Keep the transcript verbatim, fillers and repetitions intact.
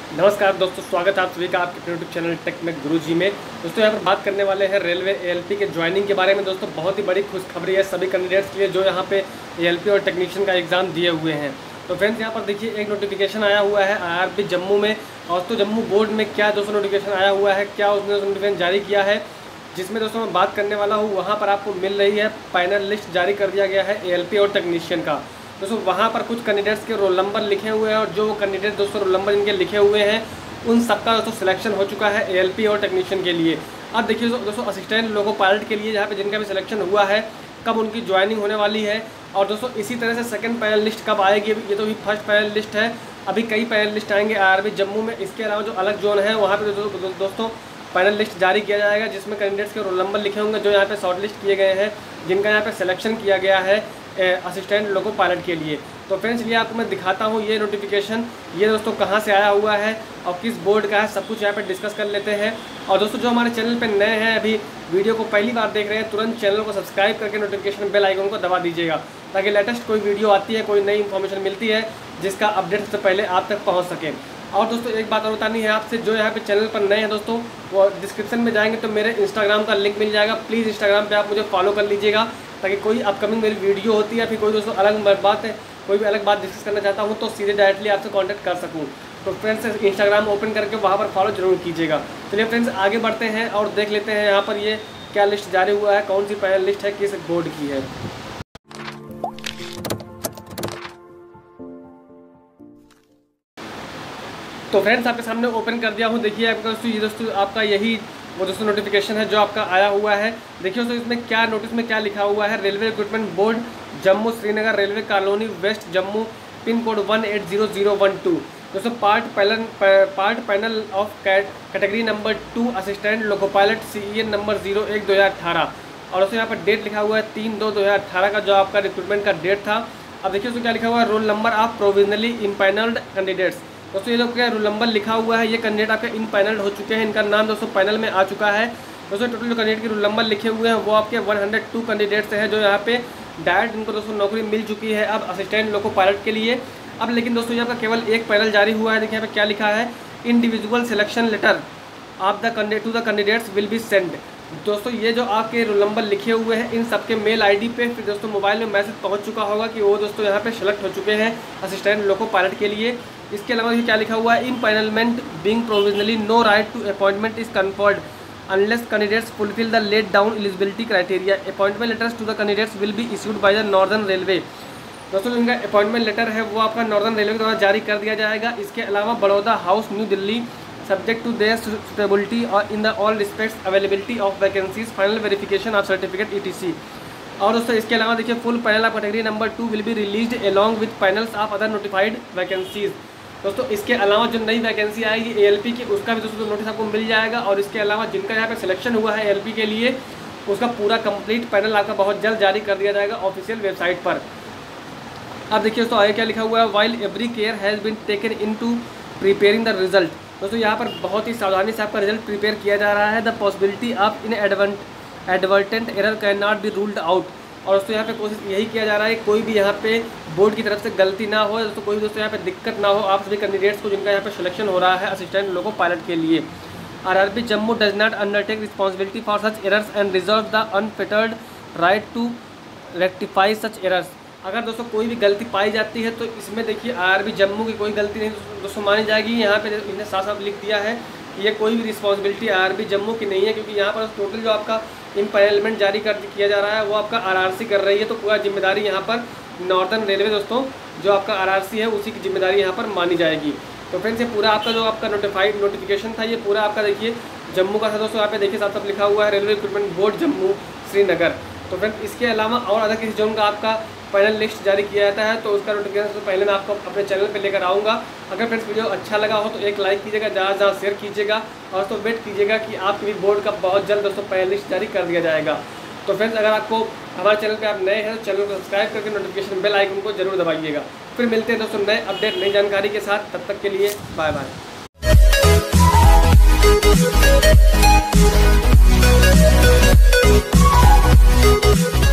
नमस्कार दोस्तों, स्वागत है आप सभी का आपके यूट्यूब चैनल टेक में गुरुजी में। दोस्तों यहाँ पर बात करने वाले हैं रेलवे एएलपी के ज्वाइनिंग के बारे में। दोस्तों बहुत ही बड़ी खुशखबरी है सभी कैंडिडेट्स के लिए जो यहाँ पे एएलपी और टेक्नीशियन का एग्ज़ाम दिए हुए हैं। तो फ्रेंड्स यहाँ पर देखिए एक नोटिफिकेशन आया हुआ है आईआरबी जम्मू में। और तो जम्मू बोर्ड में क्या दोस्तों नोटिफिकेशन आया हुआ है, क्या उसने नोटिफिकेशन जारी किया है, जिसमें दोस्तों मैं बात करने वाला हूँ। वहाँ पर आपको मिल रही है फाइनल लिस्ट जारी कर दिया गया है एएलपी और टेक्नीशियन का। दोस्तों वहाँ पर कुछ कैंडिडेट्स के रोल नंबर लिखे हुए हैं और जो कैंडिडेट दोस्तों रोल नंबर इनके लिखे हुए हैं उन सबका दोस्तों सिलेक्शन हो चुका है एएलपी और टेक्नीशियन के लिए। अब देखिए दोस्तों असिस्टेंट लोको पायलट के लिए जहाँ पे जिनका भी सिलेक्शन हुआ है कब उनकी ज्वाइनिंग होने वाली है। और दोस्तों इसी तरह से सेकंड पैनल लिस्ट कब आएगी, ये तो भी फर्स्ट पैनल लिस्ट है, अभी कई पैनल लिस्ट आएंगे आईआरबी जम्मू में। इसके अलावा जो अलग जोन है वहाँ पर दो, दोस्तों पैनल लिस्ट जारी किया जाएगा जिसमें कैंडिडेट्स के रोल नंबर लिखे होंगे जो यहाँ पे शॉर्ट लिस्ट किए गए हैं, जिनका यहाँ पे सिलेक्शन किया गया है असिस्टेंट लोको पायलट के लिए। तो फ्रेंड्स ये आपको मैं दिखाता हूँ ये नोटिफिकेशन, ये दोस्तों कहाँ से आया हुआ है और किस बोर्ड का है, सब कुछ यहाँ पे डिस्कस कर लेते हैं। और दोस्तों जो हमारे चैनल पे नए हैं, अभी वीडियो को पहली बार देख रहे हैं, तुरंत चैनल को सब्सक्राइब करके नोटिफिकेशन बेल आइकन को दबा दीजिएगा ताकि लेटेस्ट कोई वीडियो आती है, कोई नई इन्फॉर्मेशन मिलती है जिसका अपडेट सबसे पहले आप तक पहुँच सके। और दोस्तों एक बात और बतानी है आपसे, जो यहाँ पे चैनल पर नए हैं दोस्तों वो डिस्क्रिप्शन में जाएंगे तो मेरे इंस्टाग्राम का लिंक मिल जाएगा। प्लीज़ इंस्टाग्राम पे आप मुझे फॉलो कर लीजिएगा ताकि कोई अपकमिंग मेरी वीडियो होती है या फिर कोई दोस्तों अलग बात है, कोई भी अलग बात डिस्कस करना चाहता हूँ तो सीधे डायरेक्टली आपसे कांटेक्ट कर सकूँ। तो फ्रेंड्स इंस्टाग्राम ओपन करके वहाँ पर फॉलो जरूर कीजिएगा। चलिए फ्रेंड्स आगे बढ़ते हैं और देख लेते हैं यहाँ पर ये क्या लिस्ट जारी हुआ है, कौन सी पैनल लिस्ट है, किस बोर्ड की है। तो फ्रेंड्स आपके सामने ओपन कर दिया हूँ। देखिए आपका दोस्तों ये दोस्तों आपका यही वो दोस्तों नोटिफिकेशन है जो आपका आया हुआ है। देखिए दोस्तों इसमें क्या नोटिस में क्या लिखा हुआ है, railway recruitment board Jammu Srinagar railway colony west Jammu pin code one eight zero zero one two. दोस्तों part panel part panel of category number two assistant loco pilot C E N number zero एक दो हज़ार अठारह। और दोस्तों यहाँ पर डेट लिखा हुआ है तीन दो दो हज़ार अठारह का जो आपका रिक्रूटमेंट का डेट था। अब देखिए उसमें क्या लिखा हुआ है, roll number of provisionally empanelled candidates. दोस्तों ये जो क्या रोल नंबर लिखा हुआ है, ये कैंडिडेट आपके इन पैनल हो चुके हैं, इनका नाम दोस्तों पैनल में आ चुका है। दोस्तों टोटल जो कैंडिडेट के रोल नंबर लिखे हुए हैं वो आपके एक सौ दो कैंडिडेट्स हैं जो यहाँ पे डायरेक्ट इनको दोस्तों नौकरी मिल चुकी है अब असिस्टेंट लोको पायलट के लिए। अब लेकिन दोस्तों यहाँ पर केवल एक पैनल जारी हुआ है। देखिए यहाँ पे क्या लिखा है, individual selection letter of the candidate to the candidates will be send. दोस्तों ये जो आपके रोल नंबर लिखे हुए हैं इन सबके मेल आईडी पे फिर दोस्तों मोबाइल में मैसेज पहुंच चुका होगा कि वो दोस्तों यहाँ पे सेलेक्ट हो चुके हैं असिस्टेंट लोको पायलट के लिए। इसके अलावा ये क्या लिखा हुआ है, empanelment being provisionally no right to appointment is conferred unless candidates fulfil the laid down eligibility criteria. Appointment letters to the candidates will be issued by the northern railway. दोस्तों इनका अपॉइंटमेंट लेटर है वो आपका northern railway के द्वारा जारी कर दिया जाएगा। इसके अलावा Baroda house new Delhi subject to their suitability और in the all respects availability of vacancies final verification of certificate E T C. और दोस्तों इसके अलावा देखिए full panel of category number two will be released along with panels of other notified vacancies. दोस्तों इसके अलावा जो नई वैकेंसी आएगी एएलपी की उसका भी दोस्तों नोटिस आपको मिल जाएगा। और इसके अलावा जिनका यहाँ पे सिलेक्शन हुआ है एएलपी के लिए उसका पूरा कंप्लीट पैनल आपका बहुत जल्द जारी कर दिया जाएगा ऑफिशियल वेबसाइट पर। अब देखिए दोस्तों आगे क्या लिखा हुआ है, while every care has been taken in to preparing the result. दोस्तों यहाँ पर बहुत ही सावधानी से आपका रिजल्ट प्रिपेयर किया जा रहा है। The possibility of inadvertent error can not be ruled out. और दोस्तों यहाँ पे कोशिश यही किया जा रहा है कोई भी यहाँ पे बोर्ड की तरफ से गलती ना हो, दोस्तों कोई भी दोस्तों यहाँ पे दिक्कत ना हो आप सभी कैंडिडेट्स को जिनका यहाँ पे सिलेक्शन हो रहा है असिस्टेंट लोको पायलट के लिए। IRB Jammu does not undertake responsibility for such errors and reserve the unfettered right to rectify such errors. अगर दोस्तों कोई भी गलती पाई जाती है तो इसमें देखिए आईआरबी जम्मू की कोई गलती नहीं दोस्तों मानी जाएगी। यहाँ पे इन्हें साफ साफ लिख दिया है कि ये कोई भी रिस्पॉन्सिबिलिटी आईआरबी जम्मू की नहीं है, क्योंकि यहाँ पर टोटल जो आपका इम्पैनलमेंट जारी कर किया जा रहा है वो आपका आरआरसी कर रही है। तो पूरा जिम्मेदारी यहाँ पर नॉर्दर्न रेलवे दोस्तों जो आपका आरआरसी है उसी की जिम्मेदारी यहाँ पर मानी जाएगी। तो फ्रेंड्स ये पूरा आपका जो आपका नोटिफाइड नोटिफिकेशन था ये पूरा आपका देखिए जम्मू का था दोस्तों। यहाँ पे देखिए साफ साफ लिखा हुआ है railway recruitment board Jammu Srinagar. तो फ्रेंड्स इसके अलावा और अदर किसी जोन का आपका पैनल लिस्ट जारी किया जाता है तो उसका नोटिफिकेशन तो पहले मैं आपको अपने चैनल पे लेकर आऊँगा। अगर फ्रेंड्स वीडियो अच्छा लगा हो तो एक लाइक कीजिएगा, ज़्यादा ज़्यादा शेयर कीजिएगा और तो वेट कीजिएगा कि आपके भी बोर्ड का बहुत जल्द दोस्तों पैनल लिस्ट जारी कर दिया जाएगा। तो फ्रेंड्स अगर आपको हमारे चैनल पे आप नए हैं तो चैनल को सब्सक्राइब करके नोटिफिकेशन बेल आइकन को जरूर दबाइएगा। फिर मिलते हैं दोस्तों नए अपडेट नई जानकारी के साथ, तब तक के लिए बाय बाय।